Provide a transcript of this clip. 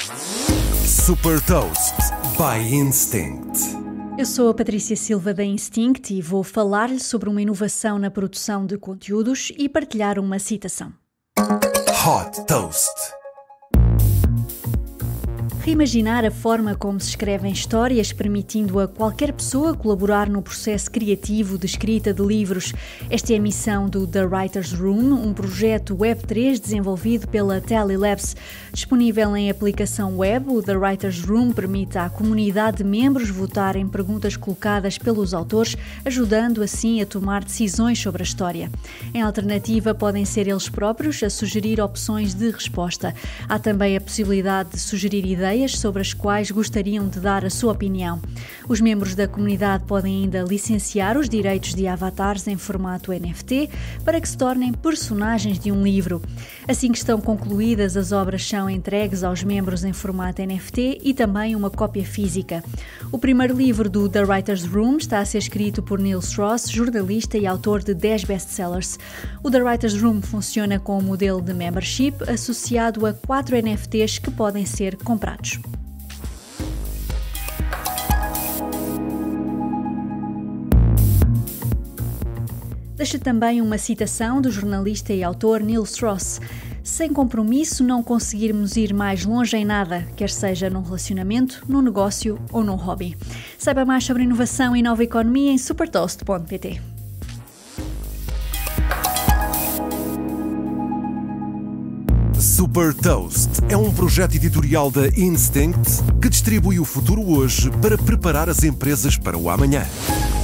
Super Toast by Instinct. Eu sou a Patrícia Silva da Instinct e vou falar-lhe sobre uma inovação na produção de conteúdos e partilhar uma citação. Hot Toast. Reimaginar a forma como se escrevem histórias, permitindo a qualquer pessoa colaborar no processo criativo de escrita de livros. Esta é a missão do The Writer's Room, um projeto Web3 desenvolvido pela Telelabs. Disponível em aplicação web, o The Writer's Room permite à comunidade de membros votar em perguntas colocadas pelos autores, ajudando assim a tomar decisões sobre a história. Em alternativa, podem ser eles próprios a sugerir opções de resposta. Há também a possibilidade de sugerir ideias sobre as quais gostariam de dar a sua opinião. Os membros da comunidade podem ainda licenciar os direitos de avatares em formato NFT para que se tornem personagens de um livro. Assim que estão concluídas, as obras são entregues aos membros em formato NFT e também uma cópia física. O primeiro livro do The Writer's Room está a ser escrito por Neil Strauss, jornalista e autor de 10 best-sellers. O The Writer's Room funciona com um modelo de membership associado a 4 NFTs que podem ser comprados. Deixa também uma citação do jornalista e autor Neil Strauss. Sem compromisso não conseguirmos ir mais longe em nada, quer seja num relacionamento, num negócio ou num hobby. Saiba mais sobre inovação e nova economia em supertoast.pt. Super Toast é um projeto editorial da Instinct que distribui o futuro hoje para preparar as empresas para o amanhã.